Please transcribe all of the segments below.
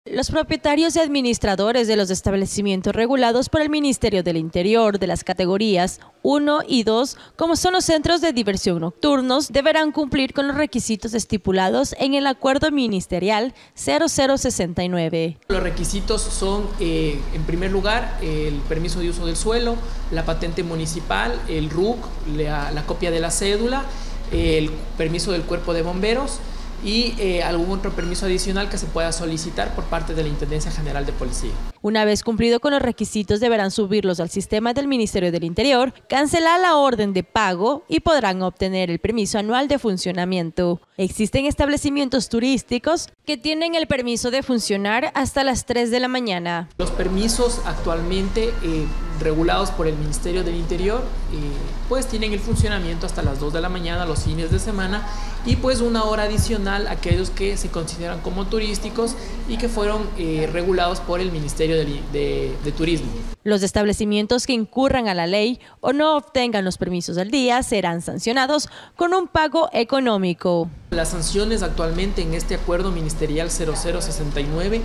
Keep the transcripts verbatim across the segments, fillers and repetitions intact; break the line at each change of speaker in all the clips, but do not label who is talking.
Los propietarios y administradores de los establecimientos regulados por el Ministerio del Interior de las categorías uno y dos, como son los centros de diversión nocturnos, deberán cumplir con los requisitos estipulados en el Acuerdo Ministerial cero cero sesenta y nueve.
Los requisitos son, eh, en primer lugar, el permiso de uso del suelo, la patente municipal, el R U C, la, la copia de la cédula, el permiso del Cuerpo de Bomberos y eh, algún otro permiso adicional que se pueda solicitar por parte de la Intendencia General de Policía.
Una vez cumplido con los requisitos, deberán subirlos al sistema del Ministerio del Interior, cancelar la orden de pago y podrán obtener el permiso anual de funcionamiento. Existen establecimientos turísticos que tienen el permiso de funcionar hasta las tres de la mañana.
Los permisos actualmente eh, regulados por el Ministerio del Interior eh, pues tienen el funcionamiento hasta las dos de la mañana los fines de semana y pues una hora adicional a aquellos que se consideran como turísticos y que fueron eh, regulados por el Ministerio de, de, de Turismo.
Los establecimientos que incurran a la ley o no obtengan los permisos al día serán sancionados con un pago económico.
Las sanciones actualmente en este acuerdo ministerial cero cero sesenta y nueve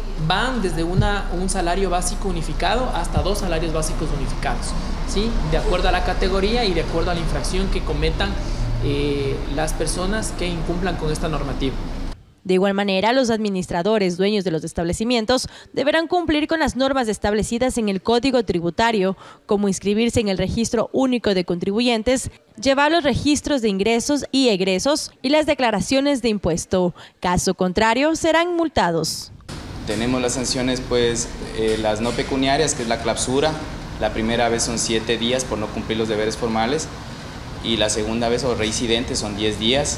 van desde una, un salario básico unificado hasta dos salarios básicos unificados, ¿sí? De acuerdo a la categoría y de acuerdo a la infracción que cometan eh, las personas que incumplan con esta normativa.
De igual manera, los administradores, dueños de los establecimientos, deberán cumplir con las normas establecidas en el Código Tributario, como inscribirse en el Registro Único de Contribuyentes, llevar los registros de ingresos y egresos y las declaraciones de impuesto. Caso contrario, serán multados.
Tenemos las sanciones, pues, eh, las no pecuniarias, que es la clausura. La primera vez son siete días por no cumplir los deberes formales y la segunda vez o reincidentes son diez días.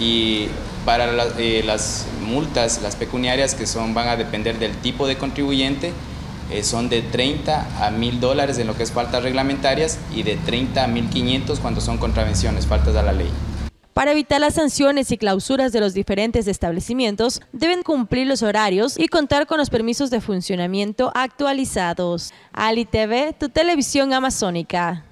Y para la, eh, las multas, las pecuniarias, que son, van a depender del tipo de contribuyente, eh, son de treinta a mil dólares en lo que es faltas reglamentarias y de treinta a mil quinientos cuando son contravenciones, faltas a la ley.
Para evitar las sanciones y clausuras de los diferentes establecimientos, deben cumplir los horarios y contar con los permisos de funcionamiento actualizados. Ali T V, tu televisión amazónica.